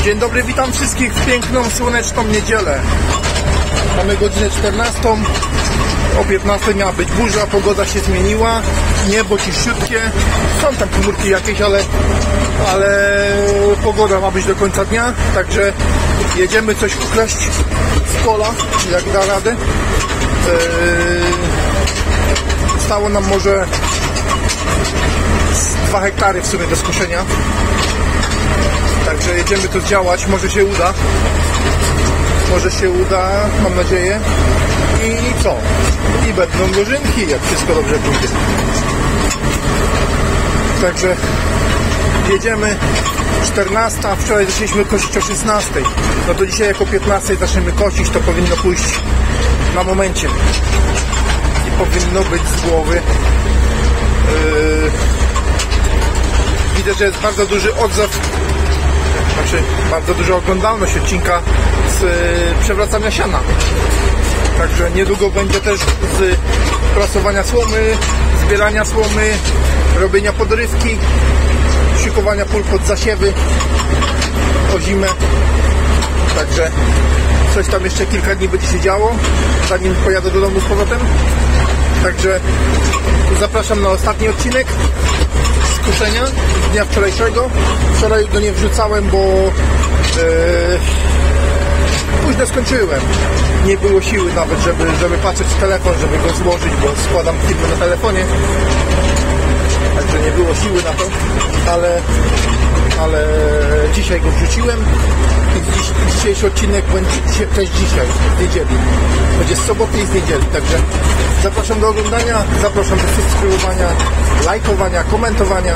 Dzień dobry, witam wszystkich w piękną, słoneczną niedzielę. Mamy godzinę 14. O 15 miała być burza, pogoda się zmieniła. Niebo ciściutkie. Są tam chmurki jakieś, ale pogoda ma być do końca dnia. Także jedziemy coś ukraść z pola, jak da radę. Stało nam może 2 hektary w sumie do skuszenia. Także jedziemy to zdziałać, może się uda. Może się uda, mam nadzieję. I co? I będą dożynki, jak wszystko dobrze pójdzie. Także jedziemy 14, wczoraj zaczęliśmy kosić o 16. No to dzisiaj jako 15 zaczniemy kosić, to powinno pójść na momencie. I powinno być z głowy. Widzę, że jest bardzo duży odzew. Znaczy bardzo duża oglądalność odcinka z przewracania siana. Także niedługo będzie też z prasowania słomy, zbierania słomy, robienia podrywki, szykowania pól pod zasiewy o zimę. Także coś tam jeszcze kilka dni będzie się działo, zanim pojadę do domu z powrotem. Także zapraszam na ostatni odcinek skuszenia z dnia wczorajszego. Wczoraj go nie wrzucałem, bo późno skończyłem. Nie było siły nawet, żeby patrzeć w telefon, żeby go złożyć, bo składam filmy na telefonie. Także nie było siły na to, ale dzisiaj go wrzuciłem i dzisiejszy odcinek będzie też dzisiaj, z niedzieli. Będzie z soboty i z niedzieli, także zapraszam do oglądania, zapraszam do subskrybowania, lajkowania, komentowania.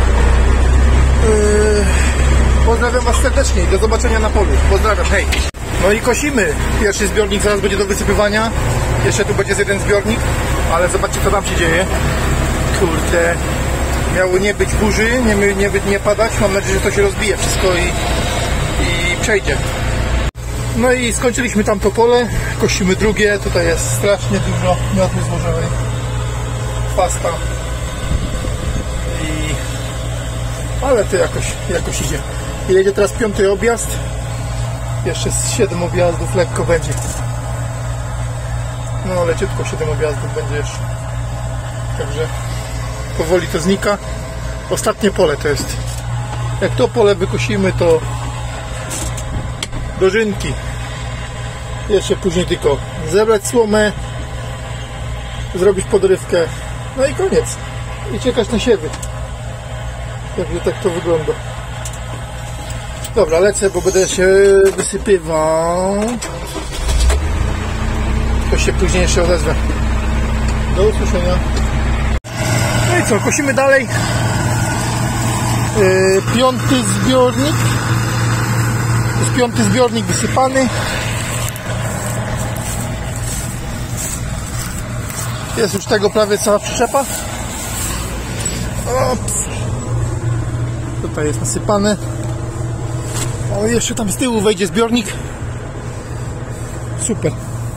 Pozdrawiam Was serdecznie i do zobaczenia na polu. Pozdrawiam, hej! No i kosimy. Pierwszy zbiornik zaraz będzie do wysypywania. Jeszcze tu będzie jeden zbiornik, ale zobaczcie, co tam się dzieje. Kurde, miało nie być burzy, nie padać. Mam nadzieję, że to się rozbije wszystko i przejdzie. No i skończyliśmy tamto pole. Kosimy drugie. Tutaj jest strasznie dużo mioty złożonej. Pasta. Ale to jakoś idzie. I jedzie teraz 5. objazd. Jeszcze z 7 objazdów lekko będzie. No leciutko 7 objazdów będzie jeszcze. Także powoli to znika. Ostatnie pole to jest. Jak to pole wykosimy, to dożynki. Jeszcze później tylko zebrać słomę, zrobić podrywkę. No i koniec. I czekać na siewy. Także tak to wygląda. Dobra, lecę, bo będę się wysypywał. To się później jeszcze odezwę. Do usłyszenia. No i co, kosimy dalej. 5. zbiornik. To jest 5. zbiornik wysypany. Jest już tego prawie cała przyczepa. Ops. Tutaj jest nasypane. O, jeszcze tam z tyłu wejdzie zbiornik. Super.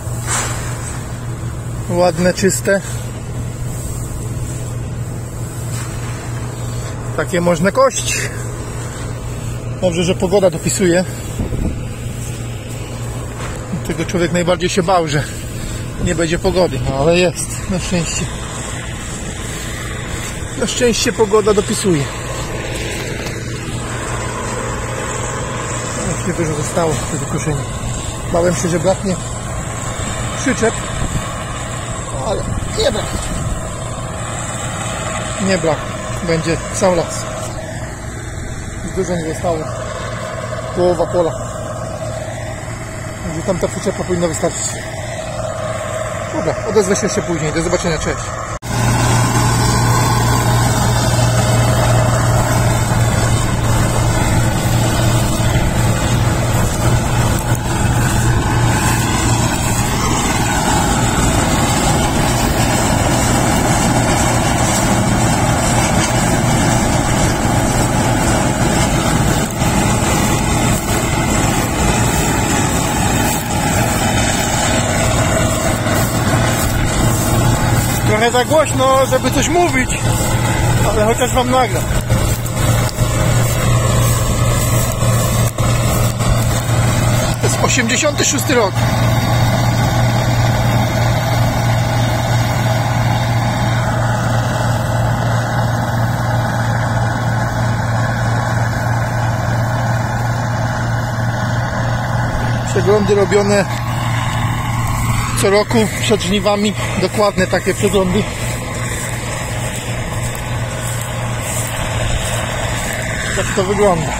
Ładne, czyste. Takie można kość. Dobrze, że pogoda dopisuje. Tego człowiek najbardziej się bał, że nie będzie pogody. No, ale jest. Na szczęście. Na szczęście pogoda dopisuje. Niedużo zostało do wykoszenia. Bałem się, że braknie przyczep, ale nie brak. Nie brak. Będzie sam las. Dużo nie zostało. Połowa pola. Także tamta przyczepa powinna wystarczyć. Dobra, odezwę się jeszcze później. Do zobaczenia, cześć. Trochę za głośno, żeby coś mówić, ale chociaż wam nagram. 86 rok. Przeglądy robione co roku przed żniwami, dokładne takie przeglądy. Tak to wygląda.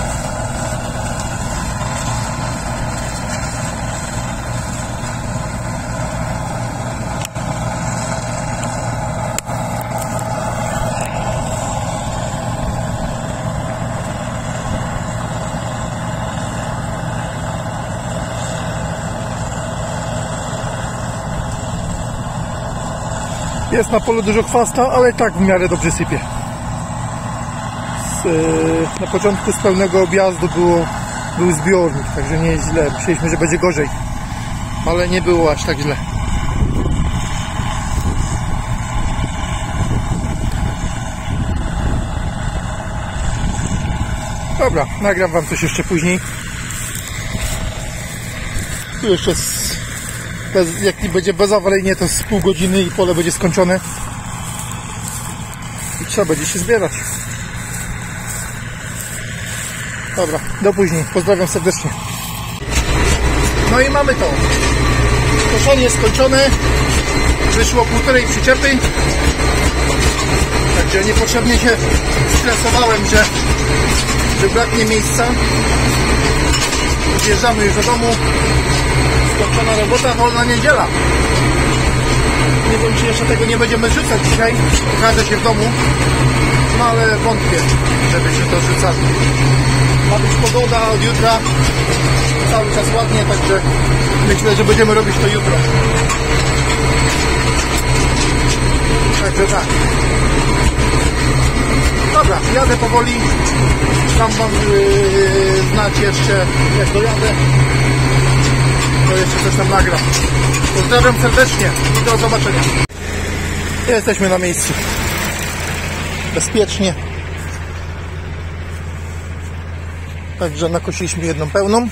Jest na polu dużo chwasta, ale tak w miarę dobrze sypie. Na początku z pełnego objazdu był zbiornik, także nie jest źle. Myśleliśmy, że będzie gorzej, ale nie było aż tak źle. Dobra, nagram wam coś jeszcze później. Tu jeszcze jak będzie bezawaryjnie, to z pół godziny i pole będzie skończone i trzeba będzie się zbierać. Dobra, do później. Pozdrawiam serdecznie. No i mamy to. Koszenie skończone. Wyszło 1,5 przyczepy. Także niepotrzebnie się stresowałem, że braknie miejsca. Zjeżdżamy już do domu. Skończona robota, wolna niedziela. Nie wiem, czy jeszcze tego nie będziemy rzucać dzisiaj. Pokażę się w domu. No ale wątpię, żeby się to rzucało. Ma być pogoda od jutra. Cały czas ładnie, także myślę, że będziemy robić to jutro. Także tak. Dobra, jadę powoli. Dam wam znać jeszcze, jak dojadę. To jeszcze coś tam nagram. Pozdrawiam serdecznie i do zobaczenia. Jesteśmy na miejscu. Bezpiecznie. Także nakosiliśmy jedną pełną.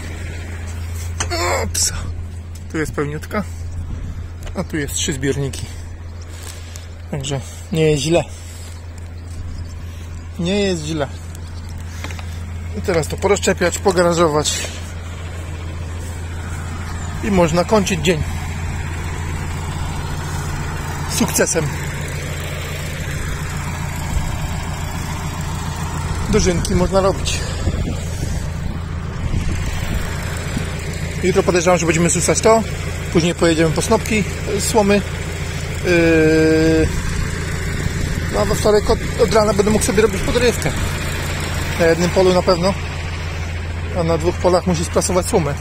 Ops. Tu jest pełniutka. A tu jest 3 zbiorniki. Także nie jest źle. Nie jest źle. I teraz to porozczepiać, pogarażować. I można kończyć dzień sukcesem. Dożynki można robić. Jutro podejrzewam, że będziemy susać to. Później pojedziemy po snopki słomy. No a we wtorek od rana będę mógł sobie robić podrywkę. Na jednym polu na pewno. A na 2 polach musi sprasować słomę.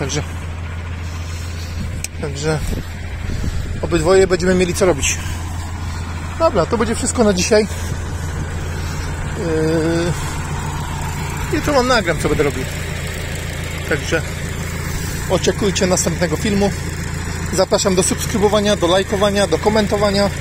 Także obydwoje będziemy mieli co robić. Dobra, to będzie wszystko na dzisiaj. Jutro wam nagram, co będę robił. Także oczekujcie następnego filmu. Zapraszam do subskrybowania, do lajkowania, do komentowania.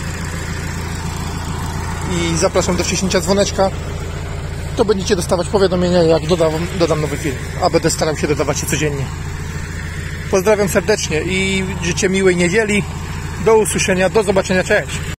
I zapraszam do wciśnięcia dzwoneczka. To będziecie dostawać powiadomienia, jak dodam nowy film. A będę starał się dodawać je codziennie. Pozdrawiam serdecznie i życzę miłej niedzieli. Do usłyszenia, do zobaczenia, cześć!